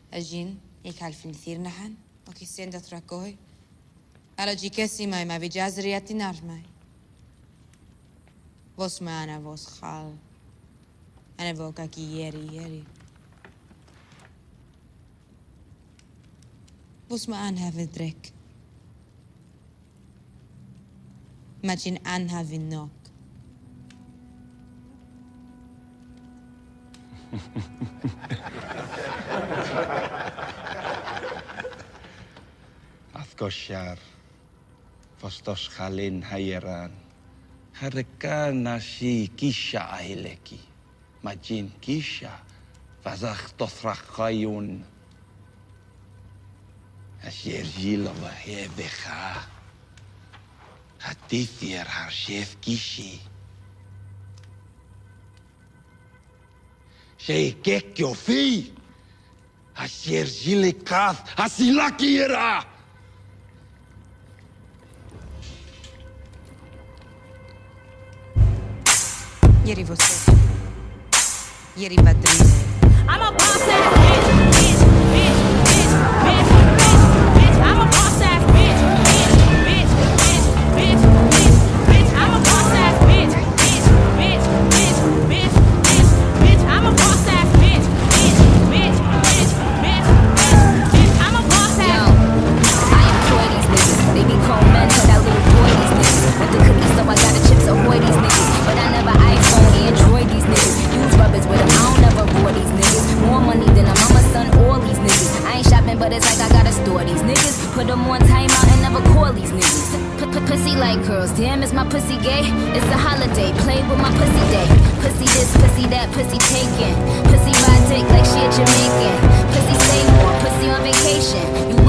Ajin, ik al finithirnahan, o ki senda trakoi. Ala jikesi mai ma vijazri atinar mai. Vos mana vos khal. Ana voka ki yeri. Vos ma an have drek. Majin an have nok. Athgoshar, Fostos Khalin Hayeran, Hareka Nasi Kisha Ahileki, Majin Kisha, Vazach Tothrakayun, Asher Gilova Hebecha, Hatithir Harshef Kishi. Sheikek Yofi, Asher Gilekath, Asilakira. Ieri você. Ieri Badri. I'm a boss ass bitch. I'm a boss ass bitch. I'm a boss ass bitch. I'm a boss ass bitch. I'm a boss ass. Yo, I employ these niggas. They be cold men, so that little boy these niggas. Want the cookies, so I got the chips, avoid these niggas. But I never iPhone, Android these niggas. Use rubbers with them, I don't never bore these niggas. More money than a mama, son, all these niggas. I ain't shopping, but it's like I gotta store these niggas. Put them on timeout and never call these niggas. Pussy like girls, damn, is my pussy gay? It's a holiday, play with my pussy day. Pussy this, pussy that, pussy taken. Pussy ride dick like she a Jamaican. Pussy stay more, pussy on vacation. You